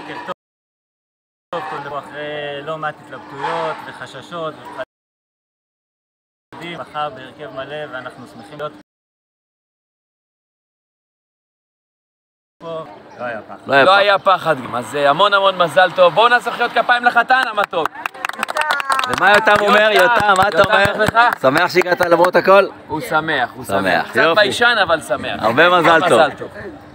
בוקר טוב, אחרי לא מעט התלבטויות וחששות ופחדים, מחר בהרכב מלא ואנחנו שמחים להיות פה. לא היה פחד. אז המון מזל טוב. בואו נעשה מחיאות כפיים לחתן המתוק. ומה יותם אומר? יותם, מה אתה אומר? שמח שהגעת למרות הכל? הוא שמח. שמח, קצת ביישן אבל שמח. הרבה מזל טוב.